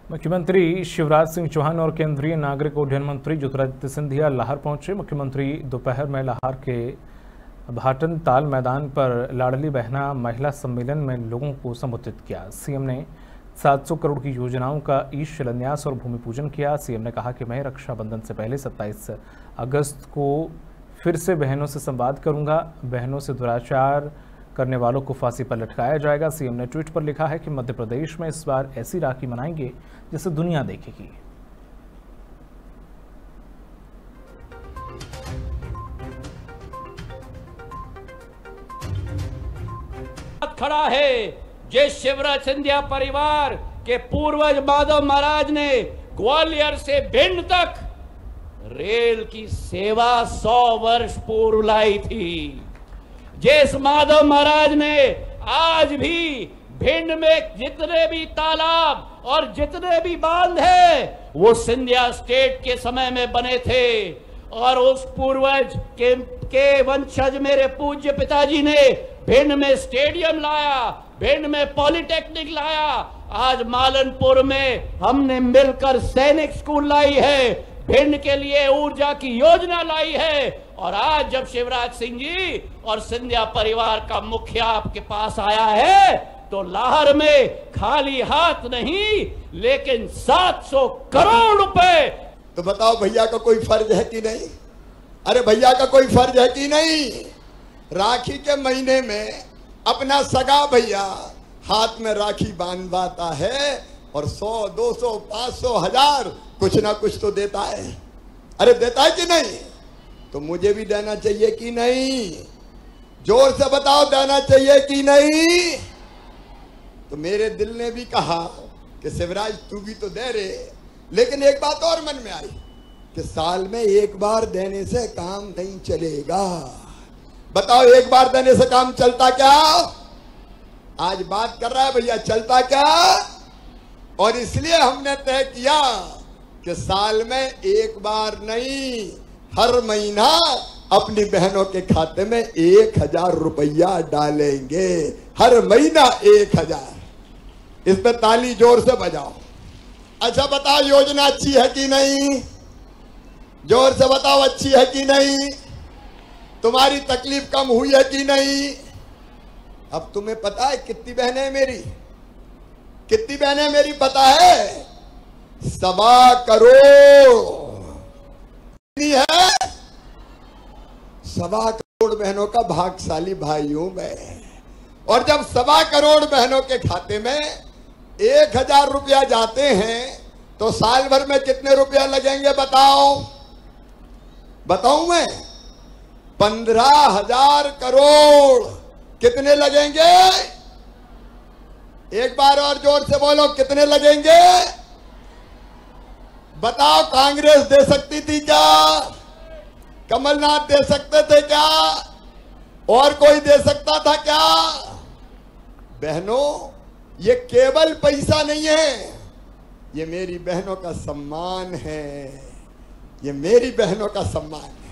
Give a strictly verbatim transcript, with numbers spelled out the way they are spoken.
मुख्यमंत्री शिवराज सिंह चौहान और केंद्रीय नागरिक उड्डयन मंत्री ज्योतिरादित्य सिंधिया लाहौर पहुंचे। मुख्यमंत्री दोपहर में लाहौर के भाटन ताल मैदान पर लाडली बहना महिला सम्मेलन में लोगों को संबोधित किया। सीएम ने सात सौ करोड़ की योजनाओं का ई शिलान्यास और भूमि पूजन किया। सीएम ने कहा कि मैं रक्षाबंधन से पहले सत्ताईस अगस्त को फिर से बहनों से संवाद करूंगा। बहनों से दुराचार करने वालों को फांसी पर लटकाया जाएगा। सीएम ने ट्वीट पर लिखा है कि मध्य प्रदेश में इस बार ऐसी राखी मनाएंगे जिसे दुनिया देखेगी। खड़ा है जिस शिवराज सिंधिया परिवार के पूर्वज माधव महाराज ने ग्वालियर से भिंड तक रेल की सेवा सौ वर्ष पूर्व लाई थी, जिस माधव महाराज ने आज भी भिंड में जितने भी तालाब और जितने भी बांध हैं वो सिंधिया स्टेट के समय में बने थे, और उस पूर्वज के, के वंशज मेरे पूज्य पिताजी ने भिंड में स्टेडियम लाया, भिंड में पॉलिटेक्निक लाया, आज मालनपुर में हमने मिलकर सैनिक स्कूल लाई है, भिंड के लिए ऊर्जा की योजना लाई है। और आज जब शिवराज सिंह जी और सिंधिया परिवार का मुखिया आपके पास आया है तो लाहौर में खाली हाथ नहीं लेकिन सात सौ करोड़ रुपए। तो बताओ भैया का कोई फर्ज है कि नहीं? अरे भैया का कोई फर्ज है कि नहीं? राखी के महीने में अपना सगा भैया हाथ में राखी बांधवाता है और सौ दो सौ पांच सौ हजार कुछ ना कुछ तो देता है। अरे देता है कि नहीं? तो मुझे भी देना चाहिए कि नहीं? जोर से बताओ, देना चाहिए कि नहीं? तो मेरे दिल ने भी कहा कि शिवराज तू भी तो दे रे, लेकिन एक बात और मन में आई कि साल में एक बार देने से काम नहीं चलेगा। बताओ एक बार देने से काम चलता क्या? आज बात कर रहा है भैया, चलता क्या? और इसलिए हमने तय किया कि साल में एक बार नहीं, हर महीना अपनी बहनों के खाते में एक हजार रुपया डालेंगे। हर महीना एक हजार। इस पे ताली जोर से बजाओ। अच्छा बताओ, योजना अच्छी है कि नहीं? जोर से बताओ, अच्छी है कि नहीं? तुम्हारी तकलीफ कम हुई है कि नहीं? अब तुम्हें पता है कितनी बहनें मेरी कितनी बहनें मेरी पता है? सवा करोड़ है। सवा करोड़ बहनों का भाग्यशाली भाई हूं मैं। और जब सवा करोड़ बहनों के खाते में एक हजार रुपया जाते हैं तो साल भर में कितने रुपया लगेंगे बताओ? बताऊं मैं? पंद्रह हजार करोड़। कितने लगेंगे? एक बार और जोर से बोलो, कितने लगेंगे? बताओ, कांग्रेस दे सकती थी क्या? कमलनाथ दे सकते थे क्या? और कोई दे सकता था क्या? बहनों, ये केवल पैसा नहीं है, ये मेरी बहनों का सम्मान है। ये मेरी बहनों का सम्मान।